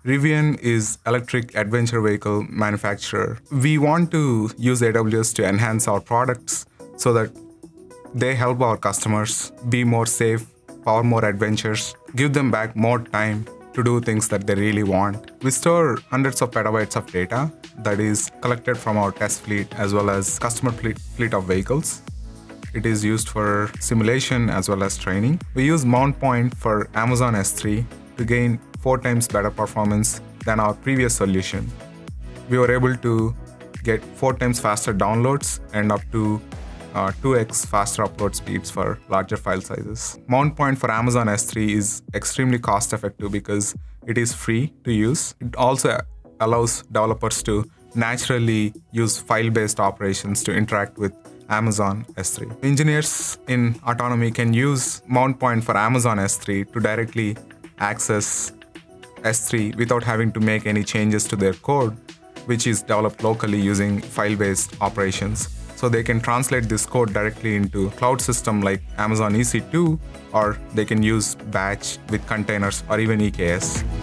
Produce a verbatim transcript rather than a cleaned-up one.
Rivian is electric adventure vehicle manufacturer. We want to use A W S to enhance our products so that they help our customers be more safe, power more adventures, give them back more time to do things that they really want. We store hundreds of petabytes of data that is collected from our test fleet as well as customer fleet, fleet of vehicles. It is used for simulation as well as training. We use Mountpoint for Amazon S three to gain four times better performance than our previous solution. We were able to get four times faster downloads and up to uh, two x faster upload speeds for larger file sizes. Mountpoint for Amazon S three is extremely cost effective because it is free to use. It also allows developers to naturally use file-based operations to interact with Amazon S three. Engineers in autonomy can use Mountpoint for Amazon S three to directly access S three without having to make any changes to their code, which is developed locally using file-based operations. So they can translate this code directly into cloud system like Amazon E C two, or they can use batch with containers or even E K S.